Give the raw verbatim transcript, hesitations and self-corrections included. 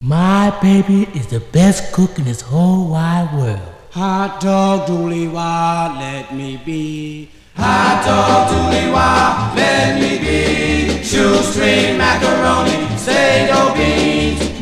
My baby is the best cook in this whole wide world. Hot dog, Dooley, why let me be? Hot dog, Dooley, why let me be? Shoestring macaroni, sago beans,